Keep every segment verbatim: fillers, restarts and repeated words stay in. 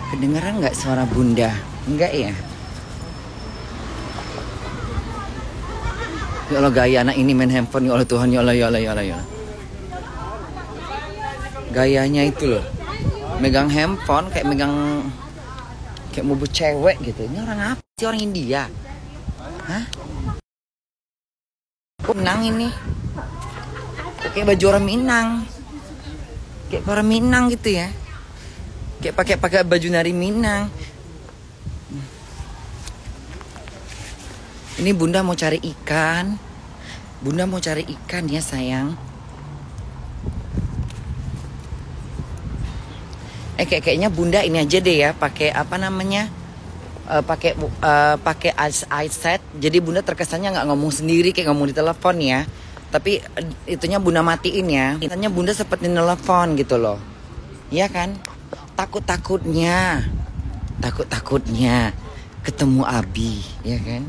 Kedengeran nggak suara bunda? Enggak ya? Ya Allah, gaya anak ini main handphone. Ya Allah Tuhan, ya Allah, ya Allah, ya Allah, ya Allah. Gayanya itu loh, megang handphone kayak megang, kayak mau cewek gitu. Ini orang apa sih, orang India? Hah? Kok Minang ini? Kayak baju orang Minang, kayak orang Minang gitu ya. Kayak pakai pakai baju nari Minang. Ini bunda mau cari ikan. Bunda mau cari ikan ya sayang. Eh kayak kayaknya bunda ini aja deh ya, pakai apa namanya? Uh, pakai uh, pakai iSet. Jadi bunda terkesannya nggak ngomong sendiri kayak ngomong di telepon ya. Tapi uh, itunya bunda matiin ya. Katanya bunda seperti telepon gitu loh. Iya kan? Takut-takutnya. Takut-takutnya ketemu Abi, ya kan?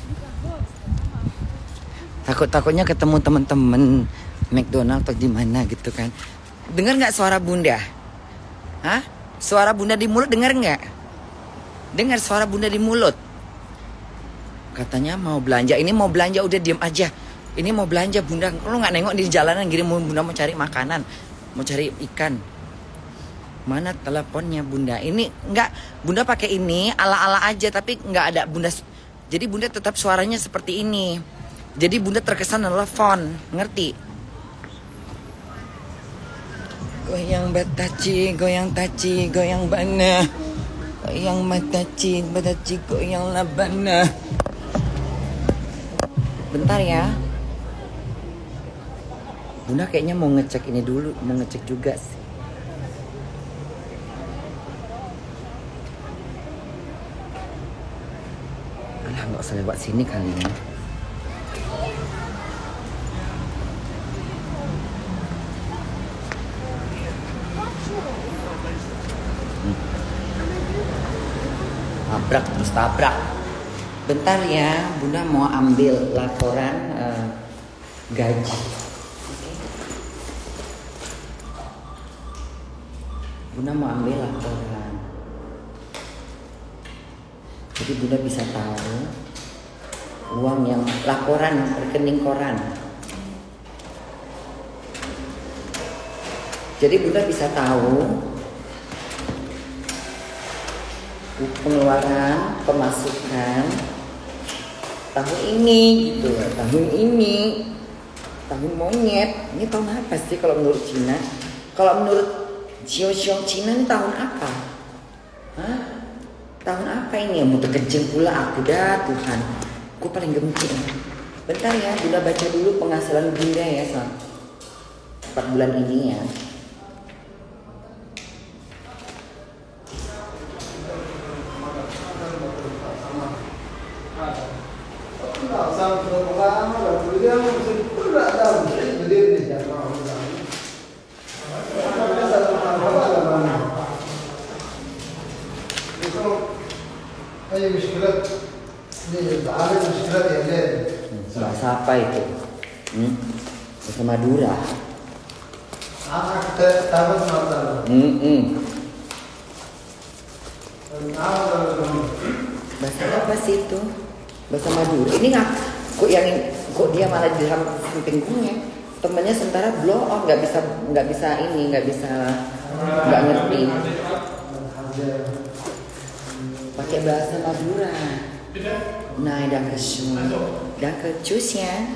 Takut-takutnya ketemu teman-teman McDonald atau di mana gitu kan. Dengar nggak suara bunda? Hah? Suara bunda di mulut dengar nggak? Dengar suara bunda di mulut. Katanya mau belanja. Ini mau belanja udah diam aja. Ini mau belanja bunda. Lu nggak nengok di jalanan gini, bunda mau cari makanan, mau cari ikan. Mana teleponnya bunda? Ini nggak, bunda pakai ini ala-ala aja tapi nggak ada bunda. Jadi bunda tetap suaranya seperti ini. Jadi bunda terkesan telepon, ngerti? Goyang bataci, goyang taci, goyang bana. Goyang mataci, bataci, goyang labana. Bentar ya. Bunda kayaknya mau ngecek ini dulu, mau ngecek juga sih. Alah, nggak usah lewat sini kali ini. Tabrak terus tabrak. Bentar ya, bunda mau ambil laporan uh, gaji. Bunda mau ambil laporan. Jadi bunda bisa tahu uang yang laporan rekening koran. Jadi bunda bisa tahu pengeluaran, pemasukan tahun ini gitu, tahun ini, tahun monyet. Ini tahun apa sih kalau menurut Cina? Kalau menurut Xiao-Xiao Cina ini tahun apa? Hah? Tahun apa ini? Mau terkejeng pula aku dah Tuhan. Aku paling gemuk. Bentar ya, bunda baca dulu penghasilan bunda ya selama empat bulan ini ya. Bahasa apa itu? Hmm? Bahasa Madura. Hmm, hmm. Bahasa apa sih itu? Bahasa Madura. Ini nggak? Kok yang kok dia malah di samping punya temennya sementara blow off, nggak bisa nggak bisa ini nggak bisa nggak ngerti. Pakai bahasa Madura. Nah, danke schön. Danke, cus ya.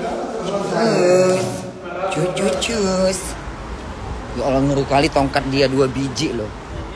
Cus, cus, cus. Ya Allah, ngeri kali tongkat dia dua biji loh.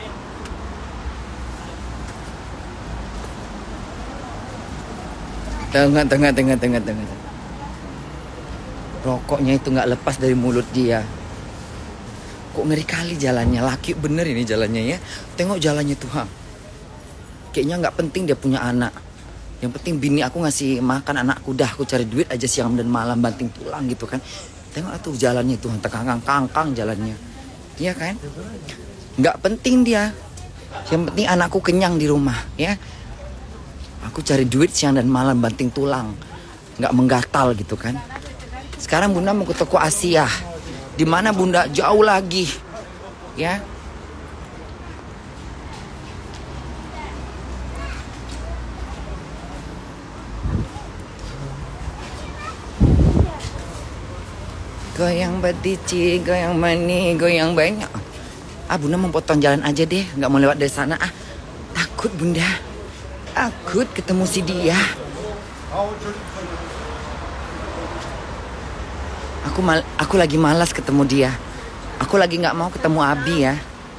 Tengah, tengah, tengah, tengah, tengah. Rokoknya itu nggak lepas dari mulut dia. Kok ngeri kali jalannya. Laki bener ini jalannya ya. Tengok jalannya Tuhan. Kayaknya nggak penting dia punya anak. Yang penting bini aku ngasih makan anakku, dah aku cari duit aja siang dan malam banting tulang gitu kan. Tengok tuh jalannya Tuhan, tekangkang kangkang jalannya. Iya kan? Nggak penting dia. Yang penting anakku kenyang di rumah ya. Aku cari duit siang dan malam banting tulang. Nggak menggatal gitu kan. Sekarang bunda mau ke toko Asia. Di mana bunda? Jauh lagi. Ya. Goyang batici, goyang mani, goyang banyak. Ah, Bunda mau potong jalan aja deh, nggak mau lewat dari sana. Ah, takut Bunda, takut ketemu si dia. Aku mal, aku lagi malas ketemu dia. Aku lagi nggak mau ketemu Abi ya.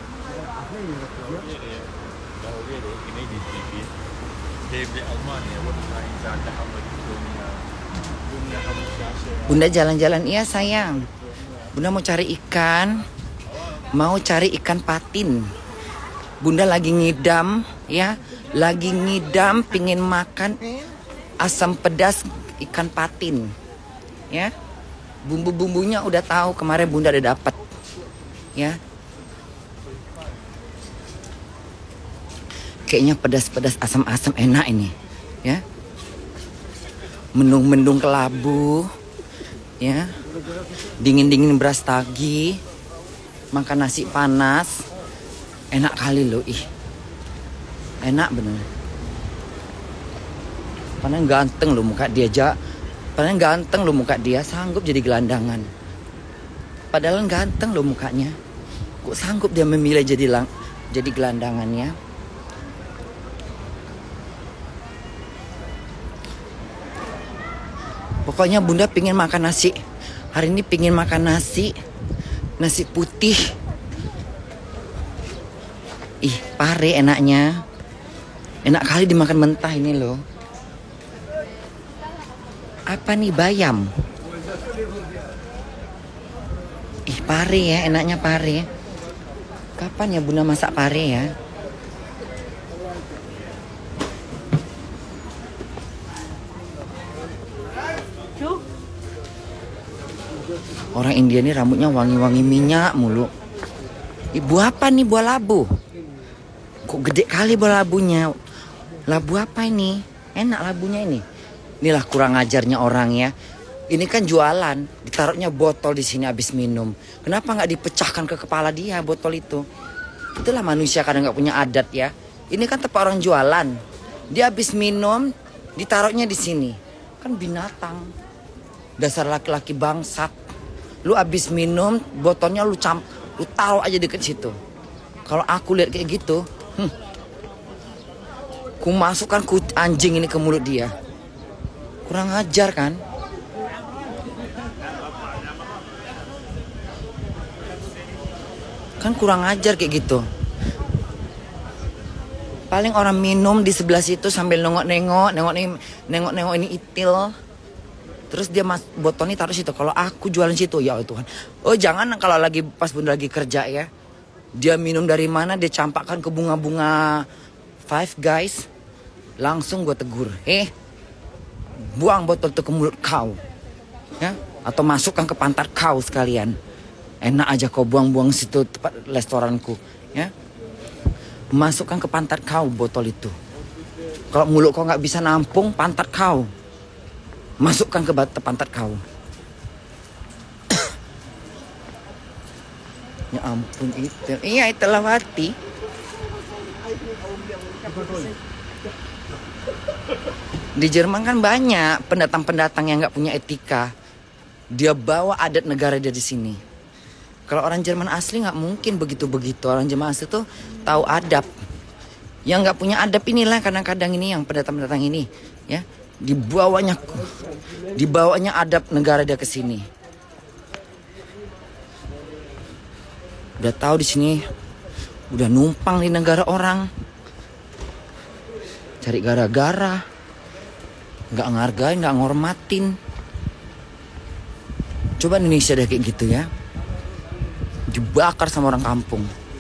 Bunda jalan-jalan, iya sayang. Bunda mau cari ikan, mau cari ikan patin. Bunda lagi ngidam, ya, lagi ngidam, pingin makan asam pedas ikan patin, ya. Bumbu-bumbunya udah tahu, kemarin Bunda udah dapat, ya. Kayaknya pedas-pedas asam-asam enak ini, ya. Mendung-mendung kelabu, ya. Dingin-dingin beras tagi, makan nasi panas, enak kali loh, ih. Enak bener. Padahal ganteng loh muka dia, aja. Padahal ganteng loh muka dia, sanggup jadi gelandangan. Padahal ganteng loh mukanya. Kok sanggup dia memilih jadi lang jadi gelandangannya? Pokoknya Bunda pingin makan nasi. Hari ini pingin makan nasi. Nasi putih. Ih, pare enaknya. Enak kali dimakan mentah ini loh. Apa nih, bayam? Ih, pare ya, enaknya pare. Kapan ya Bunda masak pare ya? Orang India ini rambutnya wangi-wangi minyak mulu. Ibu apa nih, buah labu? Kok gede kali buah labunya? Labu apa ini? Enak labunya ini. Inilah kurang ajarnya orang ya. Ini kan jualan, ditaruhnya botol di sini habis minum. Kenapa nggak dipecahkan ke kepala dia botol itu? Itulah manusia kadang nggak punya adat ya. Ini kan tempat orang jualan. Dia habis minum, ditaruhnya di sini. Kan binatang. Dasar laki-laki bangsat. Lu habis minum, botolnya lu camp, lu taruh aja deket situ. Kalau aku lihat kayak gitu, hmm, ku masukkan ku anjing ini ke mulut dia. Kurang ajar kan? Kan kurang ajar kayak gitu. Paling orang minum di sebelah situ sambil nengok-nengok, nengok-nengok ini itil. Terus dia mas botolnya taruh situ. Kalau aku jualan situ, ya Tuhan. Oh jangan kalau lagi pas Bunda lagi kerja ya. Dia minum dari mana, dia campakkan ke bunga-bunga Five Guys. Langsung gue tegur. Eh, buang botol itu ke mulut kau. Ya? Atau masukkan ke pantat kau sekalian. Enak aja kau buang-buang situ tempat restoranku. Ya? Masukkan ke pantat kau botol itu. Kalau mulut kau nggak bisa nampung, pantat kau. Masukkan ke pantat kau. Ya ampun itu. Iya itulah Wati. Di Jerman kan banyak pendatang-pendatang yang nggak punya etika. Dia bawa adat negara dia di sini. Kalau orang Jerman asli nggak mungkin begitu-begitu. Orang Jerman asli tuh tahu adab. Yang nggak punya adab inilah kadang-kadang ini yang pendatang-pendatang ini, ya. Dibawanya dibawanya adab negara dia ke sini. Udah tahu di sini udah numpang di negara orang. Cari gara-gara. Nggak ngargain, nggak ngormatin. Coba Indonesia deh kayak gitu ya. Dibakar sama orang kampung.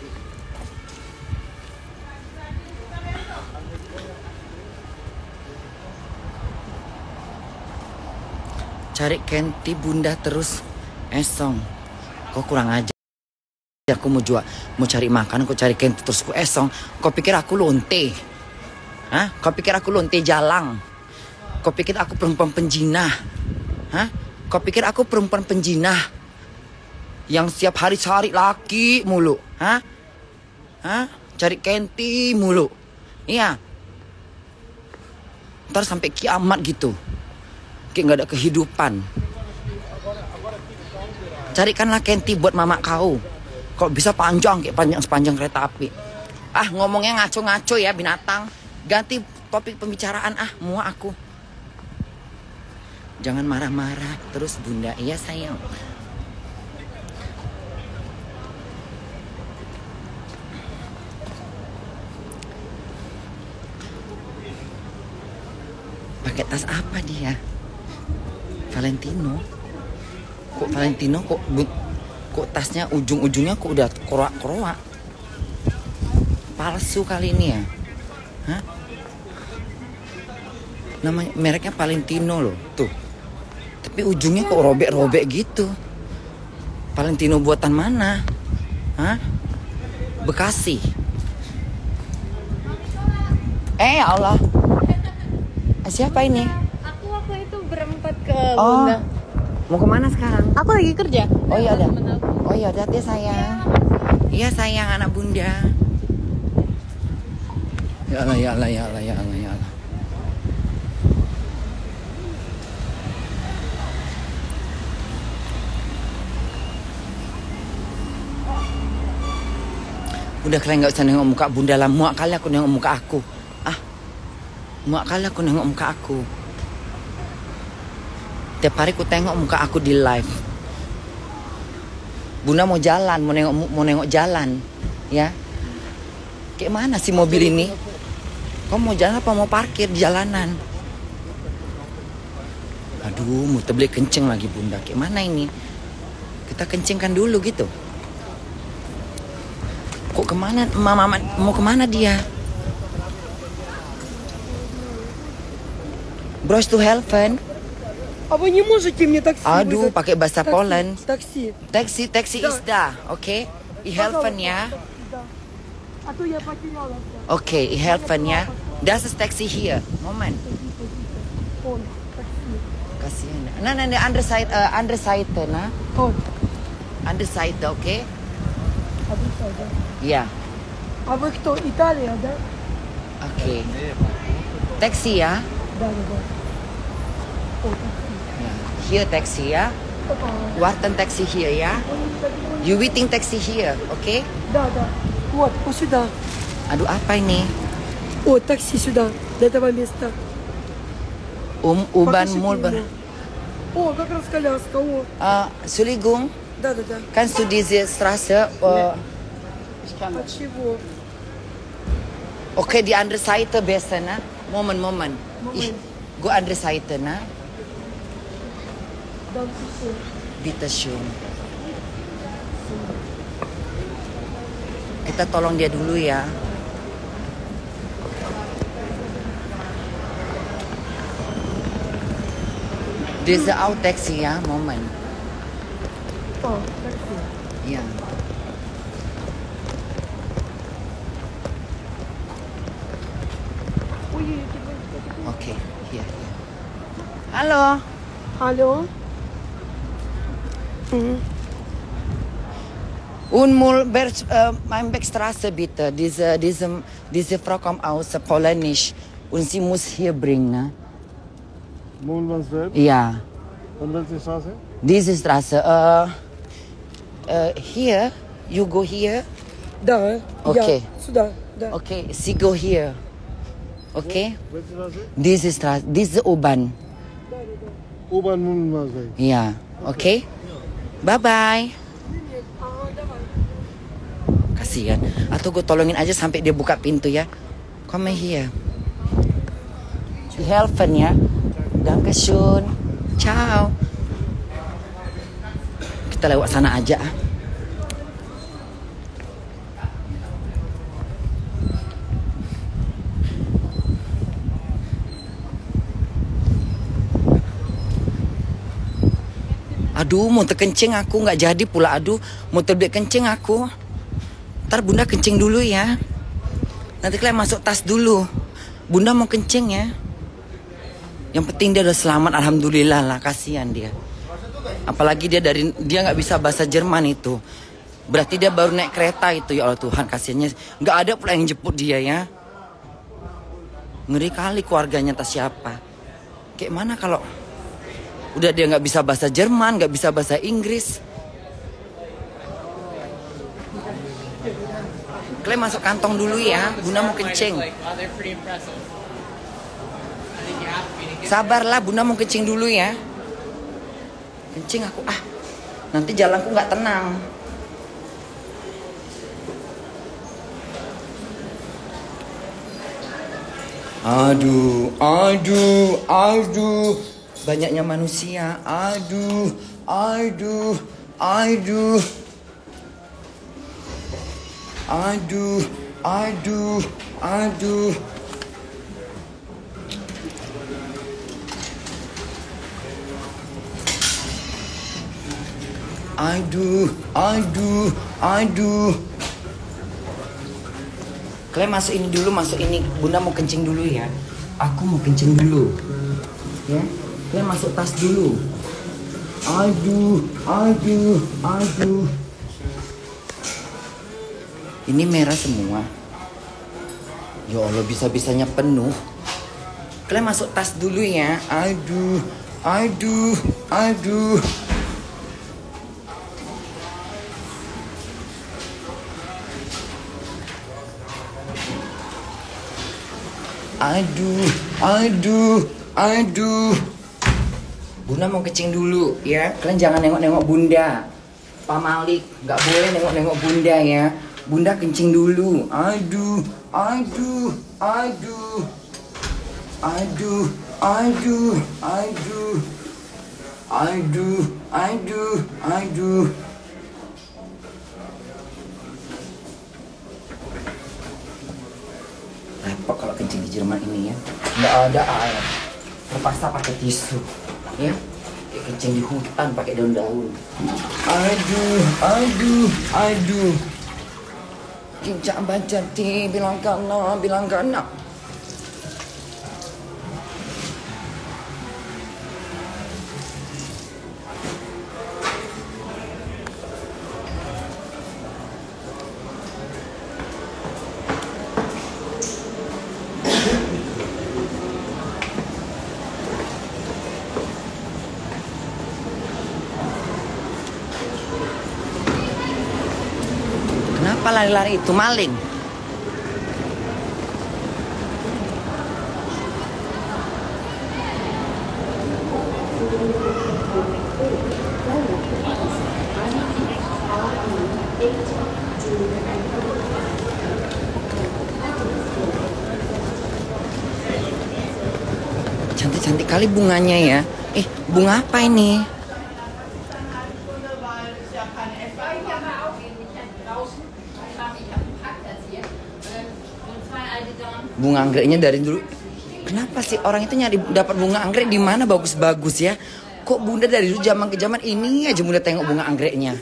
Cari Kenti Bunda terus esong. Kok kurang aja. Aku mau jual, mau cari makan, aku cari Kenti terus ku esong. Kau pikir aku lonte? Hah? Kau pikir aku lonte jalang? Kau pikir aku perempuan penjinah? Hah? Kau pikir aku perempuan penjinah? Yang setiap hari cari laki mulu? Hah? Hah? Cari Kenti mulu? Iya. Ntar sampai kiamat gitu. Kayak gak ada kehidupan. Carikanlah Kenti buat mama kau. Kok bisa panjang kayak panjang sepanjang kereta api. Ah, ngomongnya ngaco-ngaco ya binatang. Ganti topik pembicaraan ah, muak aku. Jangan marah-marah terus bunda. Iya sayang. Pakai tas apa dia? Valentino. Kok Valentino kok kok tasnya ujung-ujungnya kok udah kroak-kroak. Palsu kali ini ya. Hah? Namanya mereknya Valentino loh, tuh. Tapi ujungnya kok robek-robek gitu. Valentino buatan mana? Hah? Bekasi. Eh ya Allah. Siapa ini? Aku waktu itu berempat ke Oh, Bunda. mau kemana sekarang? Aku lagi kerja. Oh iya ada. Oh iya ada ya sayang. Iya sayang anak bunda. Ya Allah ya Allah ya Allah ya Allah ya Allah. Udah kalian nggak usah nengok muka bunda lah. Muak kali aku nengok muka aku. Ah, muak kali aku nengok muka aku. Tiap hari aku tengok muka aku di live. Bunda mau jalan, mau nengok mau nengok jalan, ya. Kayak mana sih mobil ini? Kau mau jalan apa mau parkir di jalanan? Aduh, mau terbeli kenceng lagi bunda. Kayak mana ini? Kita kencengkan dulu gitu. Kok kemana? Mama mau kemana dia? Bros to heaven. А вы не можете мне такси Aduh, вызвать? pakai bahasa Такси, Poland. Такси. Taxi, taxi Да. is da, oke? I helpen ya. Да. А то я потеряла всё. Oke, i helpen ya. Das ist taxi here. Moment. Он, такси. Kasihan. Nah, nah, nah, andere side, uh, andere Seite, nah. Он. Andere Seite, oke? А вы что, да? Ya, А вы кто, Италия, да? oke. Taxi ya. Да, да, да. О, такси. Ya. Here taxi ya. Опа. Warten taxi here ya. You waiting taxi here, oke? Да, да. Вот, вот сюда. Aduh, apa ini? О, такси сюда, до этого места. Um, Uban Покажите Mulber. ему. О, как раз коляска, о. Uh, Entschuldigung, Да, да, да. kannst du diese Straße? Uh, А чего? okay, die andere Seite besser, ne? Moment, Moment. Ich, Moment. go andere Seite, ne? Dankeschön. Bitte schön. Kita tolong dia dulu ya. Diese auch taxi ya, Moment. О, такси. Ya. Ой, я тебя- Oke, here, here. Halo. Алло. Мгм. Unmul uh, mein Beckstraße bitte. Diese, diese, diese Frau kommt aus Polnisch und sie muss hier bringen. Ne? Mulmansweg, Ja, und welche Straße? diese Straße. Uh, uh, here, you go here. Да, Окей. я сюда, да. Okay, sie go here. Okay? Welche Straße? Diese Straße, diese U-Bahn. U-Bahn Mulmansweg. Ja, okay? Bye-bye. Ага, давай. Kasihan. Atau gue tolongin aja sampai dia buka pintu ya. Come here. Die helfen ya. Dankeschön. Ciao. Kita lewat sana aja. Aduh, mau terkencing aku nggak jadi pula. Aduh, mau terbit kencing aku. Ntar bunda kencing dulu ya. Nanti kalian masuk tas dulu. Bunda mau kencing ya. Yang penting dia udah selamat, alhamdulillah lah. Kasihan dia. Apalagi dia dari dia nggak bisa bahasa Jerman itu. Berarti dia baru naik kereta itu, ya Allah Tuhan, kasihannya. Nggak ada pula yang jemput dia ya. Ngeri kali keluarganya, tas siapa. Kayak mana kalau Udah dia nggak bisa bahasa Jerman, nggak bisa bahasa Inggris. Kalian masuk kantong dulu ya, Bunda mau kencing. Sabarlah, Bunda mau kencing dulu ya. Kencing aku ah, nanti jalanku nggak tenang. Aduh, aduh, aduh, banyaknya manusia. Aduh, aduh, aduh. Aduh, aduh, aduh. Aduh, aduh, aduh. Kalian masuk ini dulu, masuk ini. Bunda mau kencing dulu ya. Aku mau kencing dulu. Ya, kalian masuk tas dulu. Aduh, aduh, aduh. Ini merah semua. Ya Allah, bisa-bisanya penuh. Kalian masuk tas dulu ya. Aduh, aduh, aduh. Aduh, aduh, aduh. Bunda mau kencing dulu ya. Kalian jangan nengok-nengok Bunda. Pak Malik, nggak boleh nengok-nengok Bunda ya. Bunda kencing dulu. Aduh, aduh, aduh. Aduh, aduh, aduh. Aduh, aduh, aduh. Repot kalau kencing di Jerman ini ya. Nggak ada air. Terpaksa pakai tisu. Ya. Kayak kencing di hutan pakai daun-daun. Aduh, aduh, aduh. Kincak baca ti bilang kana, bilang kana. Kenapa lari-lari itu maling? Cantik-cantik kali bunganya ya. Eh, bunga apa ini? Bunga anggreknya dari dulu. Kenapa sih orang itu nyari dapat bunga anggrek di mana bagus-bagus ya? Kok Bunda dari dulu zaman ke zaman ini aja Bunda tengok bunga anggreknya.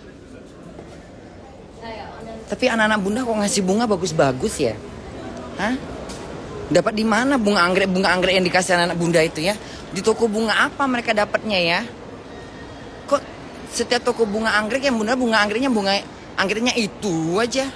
Tapi anak-anak Bunda kok ngasih bunga bagus-bagus ya? Hah? Dapat di mana bunga anggrek bunga anggrek yang dikasih anak-anak Bunda itu ya? Di toko bunga apa mereka dapatnya ya? Kok setiap toko bunga anggrek yang Bunda bunga anggreknya bunga anggreknya itu aja?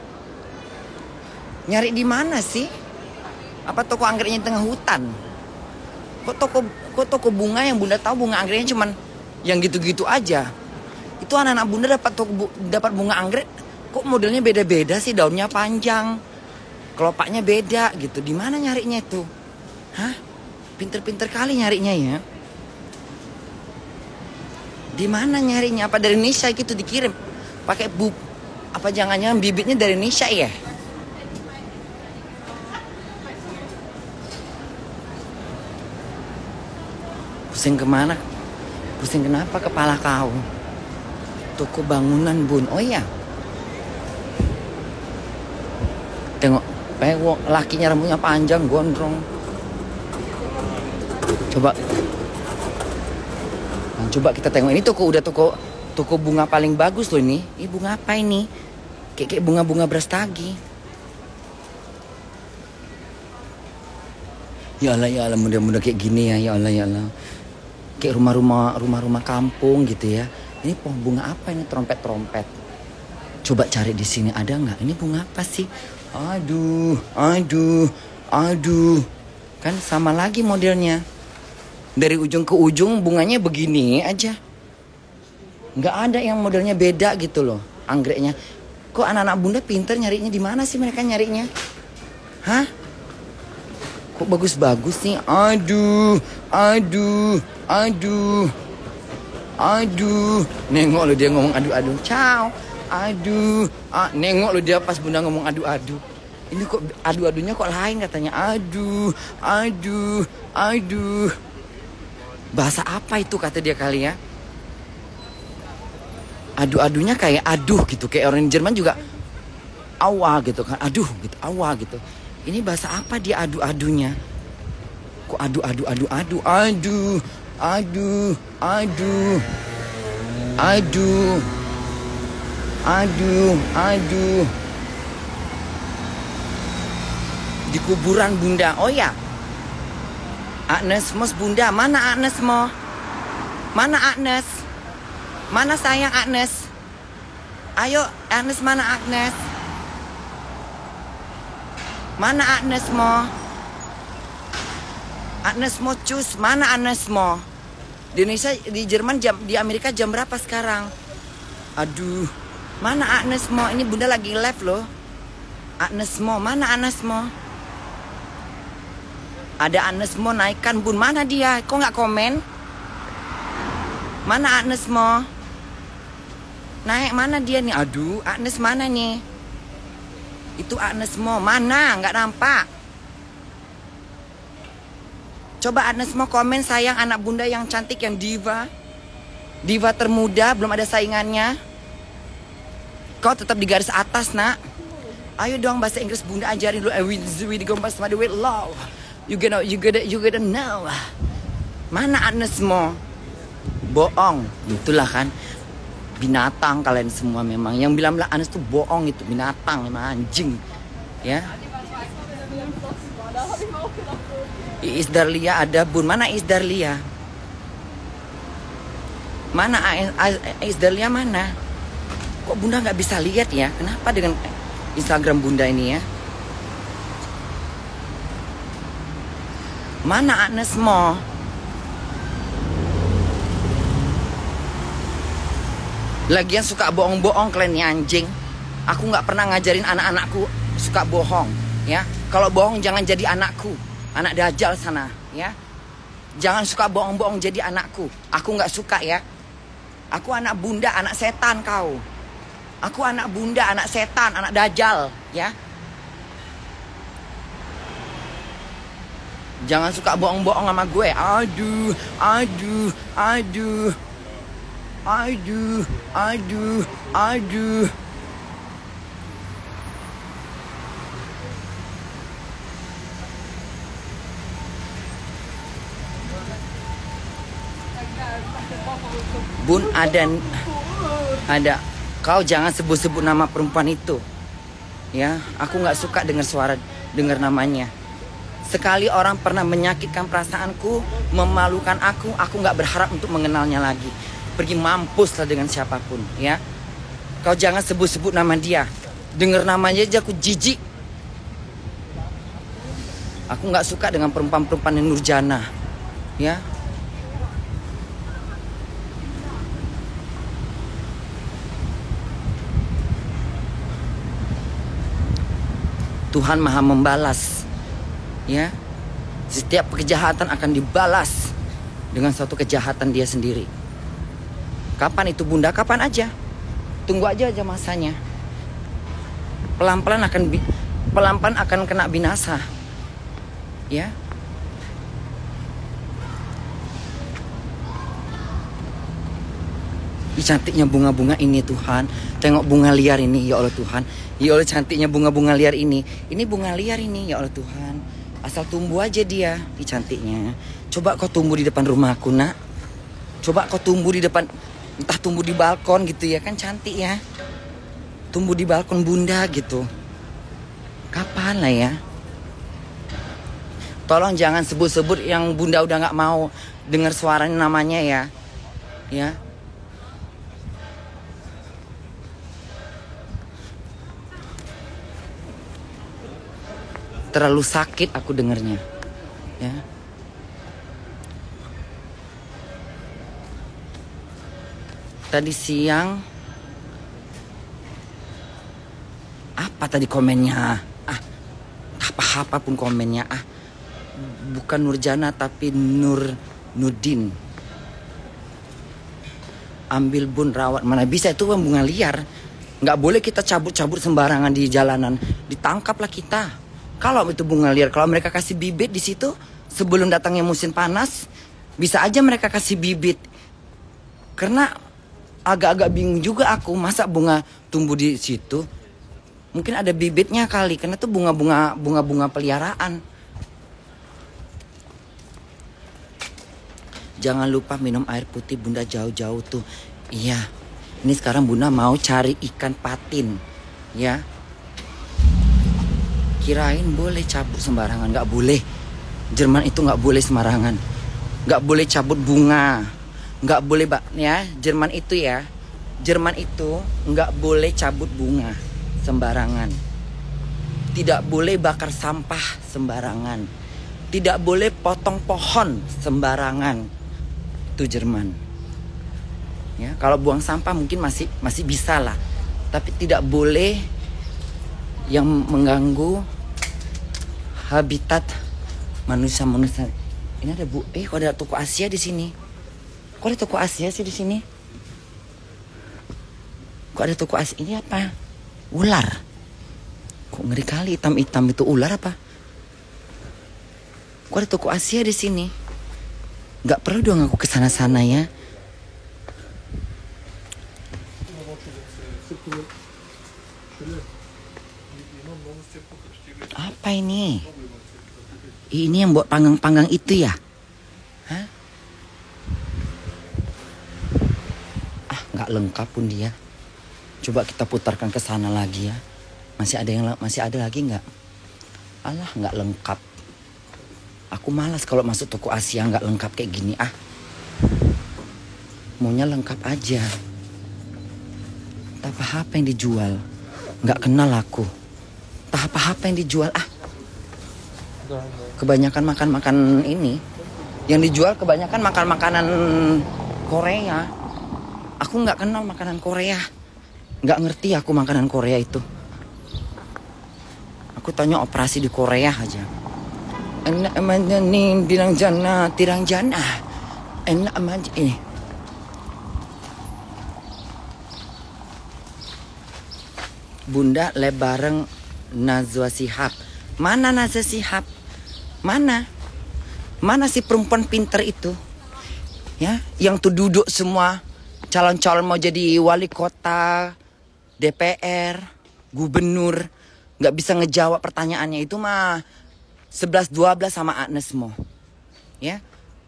Nyari di mana sih? Apa toko anggreknya di tengah hutan? Kok toko kok toko bunga yang Bunda tahu bunga anggreknya cuman yang gitu-gitu aja? Itu anak-anak Bunda dapat toko dapat bunga anggrek kok modelnya beda-beda sih, daunnya panjang, kelopaknya beda gitu. Di mana nyarinya itu? Hah? Pinter-pinter kali nyarinya ya. Di mana nyarinya? Apa dari Indonesia gitu dikirim? Pakai bu apa jangan-jangan bibitnya dari Indonesia ya? Pusing kemana? Pusing kenapa kepala kau? Toko bangunan Bun. Oh iya. Tengok, pewok lakinya rambutnya panjang, gondrong. Coba, nah, coba kita tengok ini toko udah toko toko bunga paling bagus loh ini. Ini bunga apa ini? Kayak kayak bunga-bunga brastagi. Ya Allah ya Allah, mudah-mudah kayak gini ya, ya Allah ya Allah. Kayak rumah-rumah rumah-rumah kampung gitu ya. Ini pohon bunga apa ini, trompet-trompet. Coba cari di sini ada nggak? Ini bunga apa sih? Aduh, aduh, aduh. Kan sama lagi modelnya. Dari ujung ke ujung bunganya begini aja. Nggak ada yang modelnya beda gitu loh anggreknya. Kok anak-anak bunda pinter nyarinya, di mana sih mereka nyarinya? Hah? Kok bagus-bagus nih? Aduh, aduh, aduh, aduh. Nengok lo dia ngomong aduh-aduh. Ciao. Aduh, ah, nengok lo dia pas bunda ngomong aduh-aduh. Ini kok adu-adunya kok lain katanya. Aduh, aduh, aduh. Bahasa apa itu kata dia kali ya? Adu-adunya kayak aduh gitu. Kayak orang Jerman juga awa gitu kan. Aduh gitu, awa gitu. Ini bahasa apa dia adu-adunya? Kok adu-adu adu-adu aduh, aduh, aduh. Aduh. Aduh, aduh. Di kuburan bunda. Oh ya. Agnes Mos bunda, mana Agnes Mo? Mana Agnes? Mana sayang Agnes? Ayo Agnes, mana Agnes? Mana Agnes Mo? Agnes Mo cus, mana Agnes Mo? Di Indonesia, di Jerman jam, di Amerika jam berapa sekarang? Aduh, mana Agnes Mo? Ini bunda lagi live loh. Agnes Mo, mana Agnes Mo? Ada Agnes Mo naikkan bun, mana dia? Kok nggak komen? Mana Agnes Mo? Naik mana dia nih? Aduh, Agnes mana nih? Itu Agnes Mo, mana? Nggak nampak. Coba Agnes Mo komen sayang, anak bunda yang cantik, yang diva. Diva termuda, belum ada saingannya. Kau tetap di garis atas nak. Ayo dong bahasa Inggris bunda ajarin dulu. With with love. You gonna, you gonna, you gonna know. Mana Agnes Mo? Bohong, itulah kan. Binatang kalian semua memang. Yang bilang-bilang Agnes tuh bohong, itu binatang, memang anjing. Ya. Iis Darlia ada bun. Mana Iis Darlia? Mana Iis Darlia mana? Kok bunda nggak bisa lihat ya? Kenapa dengan Instagram bunda ini ya? Mana Agnes Mo? Lagian suka bohong-bohong kalian nih anjing. Aku nggak pernah ngajarin anak-anakku suka bohong, ya. Kalau bohong jangan jadi anakku, anak dajal sana, ya. Jangan suka bohong-bohong jadi anakku. Aku nggak suka ya. Aku anak bunda, anak setan kau. Aku anak bunda, anak setan, anak dajal, ya. Jangan suka bohong-bohong sama gue. Aduh, aduh, aduh. Aduh, aduh, aduh. Bun ada ada. Kau jangan sebut-sebut nama perempuan itu. Ya, aku nggak suka dengar suara, dengar namanya. Sekali orang pernah menyakitkan perasaanku, memalukan aku, aku nggak berharap untuk mengenalnya lagi. Pergi mampuslah dengan siapapun, ya. Kau jangan sebut-sebut nama dia. Dengar namanya aja aku jijik. Aku nggak suka dengan perempuan-perempuan yang nurjana, ya. Tuhan Maha membalas, ya. Setiap kejahatan akan dibalas dengan suatu kejahatan dia sendiri. Kapan itu bunda? Kapan aja. Tunggu aja aja masanya. Pelan-pelan akan pelan-pelan akan kena binasa. Ya. Ih, cantiknya bunga-bunga ini Tuhan. Tengok bunga liar ini ya Allah Tuhan. Ya Allah cantiknya bunga-bunga liar ini. Ini bunga liar ini ya Allah Tuhan. Asal tumbuh aja dia. Ih, cantiknya. Coba kau tumbuh di depan rumahku nak. Coba kau tumbuh di depan. Entah tumbuh di balkon gitu ya kan, cantik ya. Tumbuh di balkon bunda gitu. Kapan lah ya. Tolong jangan sebut-sebut yang bunda udah gak mau dengar suaranya namanya ya. Ya. Terlalu sakit aku dengernya. Ya. Tadi siang apa tadi komennya? Ah, apa-apa pun komennya. Ah, bukan Nurjana tapi Nur Nudin. Ambil bun rawat. Mana bisa itu bunga liar. Nggak boleh kita cabut-cabut sembarangan di jalanan. Ditangkaplah kita. Kalau itu bunga liar, kalau mereka kasih bibit di situ sebelum datangnya musim panas, bisa aja mereka kasih bibit. Karena agak-agak bingung juga aku, masa bunga tumbuh di situ? Mungkin ada bibitnya kali, karena itu bunga-bunga bunga-bunga peliharaan. Jangan lupa minum air putih Bunda jauh-jauh tuh. Iya. Ini sekarang Bunda mau cari ikan patin. Ya. Kirain boleh cabut sembarangan, nggak boleh. Jerman itu nggak boleh sembarangan. Nggak boleh cabut bunga. Nggak boleh, Mbak, ya. Jerman itu ya. Jerman itu nggak boleh cabut bunga sembarangan. Tidak boleh bakar sampah sembarangan. Tidak boleh potong pohon sembarangan. Itu Jerman. Ya, kalau buang sampah mungkin masih masih bisa lah. Tapi tidak boleh yang mengganggu habitat manusia-manusia. Ini ada bu, eh kok ada toko Asia di sini? Kok ada toko Asia sih di sini? Kok ada toko Asia? Ini apa? Ular. Kok ngeri kali hitam-hitam itu ular apa? Kok ada toko Asia di sini? Gak perlu dong aku kesana-sana ya. Apa ini? Ini yang buat panggang-panggang itu ya? Hah? Ah, nggak lengkap pun dia. Coba kita putarkan ke sana lagi ya. Masih ada yang masih ada lagi nggak? Alah, nggak lengkap. Aku malas kalau masuk toko Asia nggak lengkap kayak gini ah. Maunya lengkap aja. Tak apa-apa yang dijual. Nggak kenal aku. Tak apa-apa yang dijual ah. Kebanyakan makan-makan ini. Yang dijual kebanyakan makan makanan Korea. Aku nggak kenal makanan Korea. Nggak ngerti aku makanan Korea itu. Aku tanya operasi di Korea aja. Enak aja nih bilang jana, tirang jana. Enak aja ini. Bunda le bareng Najwa Shihab. Mana Najwa Shihab? Mana? Mana si perempuan pinter itu? Ya, yang tuh duduk semua calon-calon mau jadi wali kota, D P R, gubernur, nggak bisa ngejawab pertanyaannya itu mah sebelas dua belas sama Agnes Mo. Ya.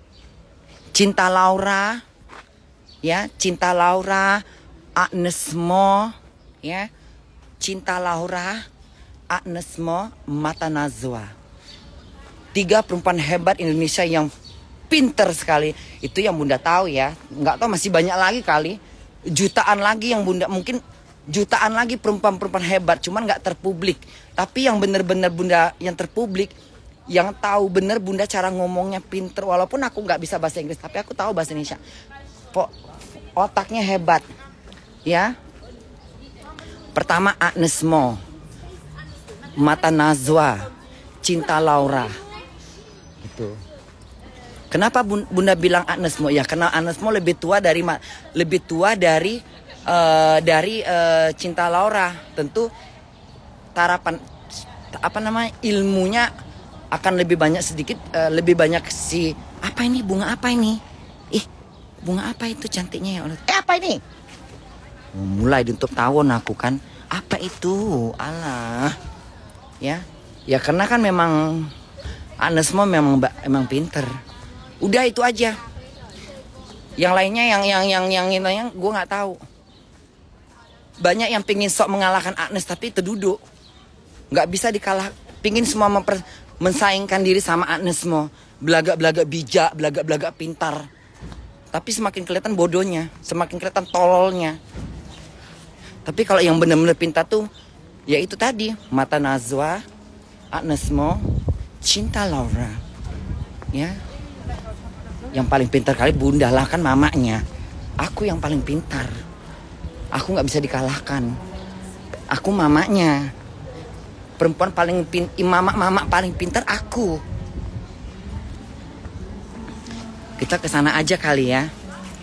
Cinta Laura, ya, Cinta Laura, Agnes Mo, ya. Cinta Laura, Agnes Mo, Mata Najwa. Tiga perempuan hebat Indonesia yang pinter sekali. Itu yang Bunda tahu ya. Nggak tahu masih banyak lagi kali. Jutaan lagi yang Bunda, mungkin jutaan lagi perempuan-perempuan hebat. Cuman nggak terpublik. Tapi yang bener-bener Bunda yang terpublik, yang tahu bener Bunda cara ngomongnya pinter. Walaupun aku nggak bisa bahasa Inggris, tapi aku tahu bahasa Indonesia. Kok otaknya hebat. Ya. Pertama Agnes Mo, Mata Najwa, Cinta Laura. Itu. Kenapa Bunda bilang Agnes Mo? Ya karena Agnes Mo lebih tua dari lebih tua dari uh, dari uh, Cinta Laura. Tentu tarapan apa namanya ilmunya akan lebih banyak sedikit uh, lebih banyak si apa ini bunga apa ini? Ih, bunga apa itu cantiknya ya Allah. Eh apa ini? Mulai untuk tawon aku kan. Apa itu? Alah. Ya. Ya karena kan memang Agnes Mo memang memang pinter. Udah itu aja. Yang lainnya yang yang yang yang yang, yang gue nggak tahu. Banyak yang pingin sok mengalahkan Agnes tapi terduduk. Nggak bisa dikalah. Pingin semua memper, mensaingkan diri sama Agnes Mo. Belagak-belagak bijak, belagak-belagak pintar. Tapi semakin kelihatan bodohnya, semakin kelihatan tololnya. Tapi kalau yang benar-benar pintar tuh, ya itu tadi, Mata Najwa, Agnes Mo, Cinta Laura, ya. Yang paling pintar kali Bunda lah kan mamanya, Aku yang paling pintar. Aku nggak bisa dikalahkan. Aku mamanya. Perempuan paling pin, mama-mama paling pintar aku. Kita ke sana aja kali ya.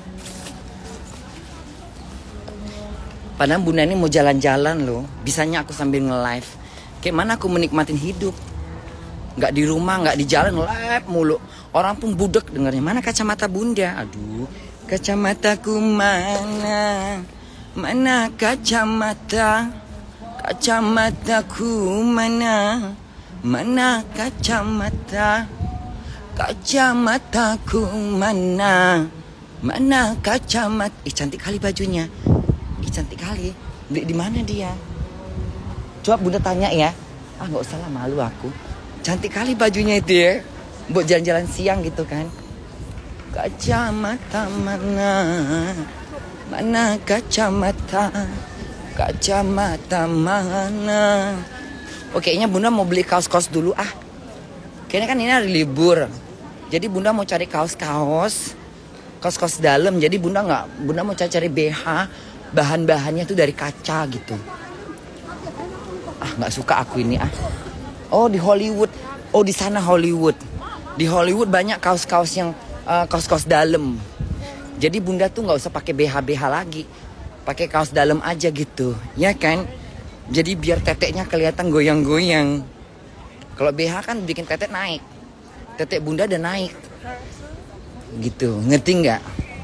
Padahal bunda ini mau jalan-jalan loh. Bisanya aku sambil nge-live. Kayak mana aku menikmatin hidup. Nggak di rumah, nggak di jalan, live mulu. Orang pun budek dengarnya. Mana kacamata bunda? Aduh, kacamataku mana? Mana kacamata? Kacamataku mana? Mana kacamata? Kacamataku mana? Mana kacamata? Ih, cantik kali bajunya. Ih, cantik kali. Beli di mana dia? Coba bunda tanya ya. Ah, nggak usah lah, malu aku. Cantik kali bajunya itu ya. Buat jalan-jalan siang gitu kan. Kacamata mana? Mana kacamata? Kacamata mana? Oh, kayaknya bunda mau beli kaos-kaos dulu ah. Kayaknya kan ini hari libur. Jadi bunda mau cari kaos-kaos. Kaos-kaos dalam. Jadi bunda nggak, bunda mau cari-cari B H. Bahan-bahannya tuh dari kaca gitu. Ah, nggak suka aku ini ah. Oh, di Hollywood. Oh, di sana Hollywood. Di Hollywood banyak kaos-kaos yang uh, kaos-kaos dalam. Jadi bunda tuh nggak usah pakai B H B H lagi. Pakai kaos dalam aja gitu, ya kan? Jadi biar teteknya kelihatan goyang-goyang. Kalau B H kan bikin tetek naik. Tetek bunda udah naik. Gitu, ngerti nggak?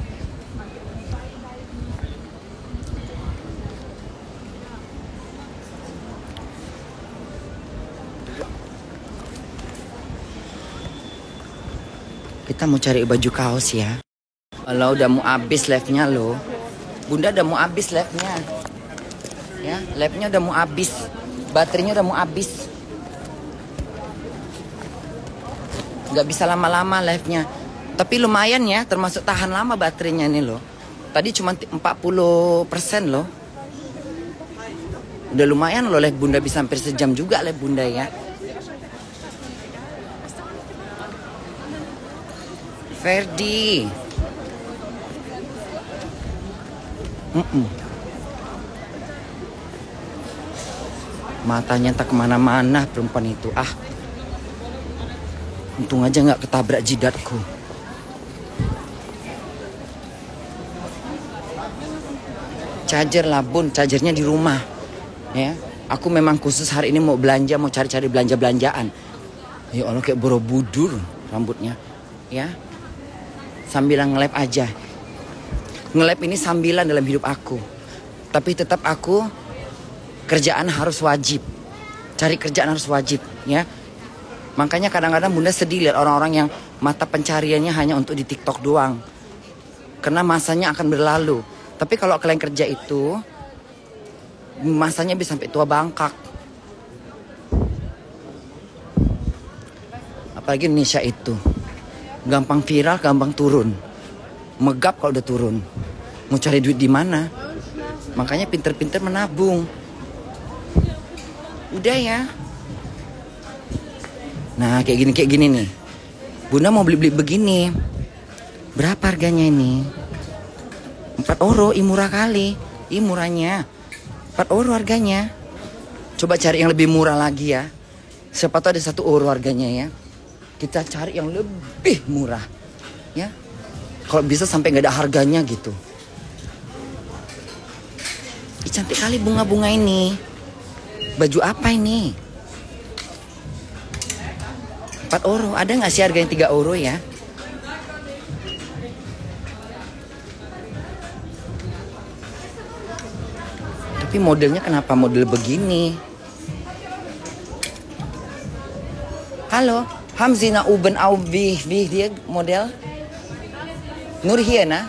Kita mau cari baju kaos ya. Kalau udah mau habis live-nya loh. Bunda udah mau habis live-nya. Ya, live-nya udah mau habis. Baterainya udah mau habis. Gak bisa lama-lama live-nya. Tapi lumayan ya, termasuk tahan lama baterainya nih loh. Tadi cuma empat puluh persen loh. Udah lumayan loh live bunda, bisa hampir sejam juga live bunda ya. Ferdi. Mm-mm. Matanya tak kemana-mana perempuan itu ah. Untung aja nggak ketabrak jidatku. Charger lah bun, chargernya di rumah. Ya, aku memang khusus hari ini mau belanja, mau cari-cari belanja-belanjaan. Ya Allah, kayak Borobudur rambutnya. Ya, sambilan nge-live aja. Nge-live ini sambilan dalam hidup aku. Tapi tetap aku kerjaan harus wajib. Cari kerjaan harus wajib, ya. Makanya kadang-kadang bunda sedih lihat orang-orang yang mata pencariannya hanya untuk di TikTok doang. Karena masanya akan berlalu. Tapi kalau kalian kerja itu, masanya bisa sampai tua bangkak. Apalagi Indonesia itu. Gampang viral, gampang turun. Megap kalau udah turun. Mau cari duit di mana? Makanya pinter-pinter menabung. Udah ya. Nah, kayak gini kayak gini nih. Bunda mau beli-beli begini. Berapa harganya ini? empat euro, ih murah kali. Ih murahnya. empat euro harganya. Coba cari yang lebih murah lagi ya. Siapa tahu ada satu euro harganya ya. Kita cari yang lebih murah. Ya. Kalau bisa sampai nggak ada harganya gitu. Ih, cantik kali bunga-bunga ini. Baju apa ini? empat euro. Ada nggak sih harganya tiga euro ya? Tapi modelnya kenapa model begini? Halo, Hamzina Uben au wie wie dia model? Nur hier na?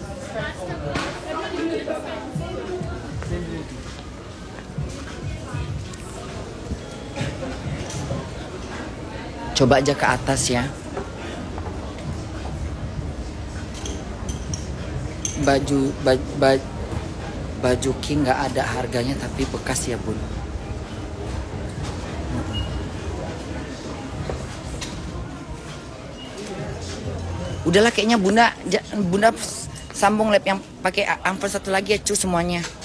Coba aja ke atas ya. Baju baju, baju, baju King nggak ada harganya tapi bekas ya bun. Udahlah kayaknya bunda bunda Sambung lab yang pakai amper satu lagi ya cu semuanya.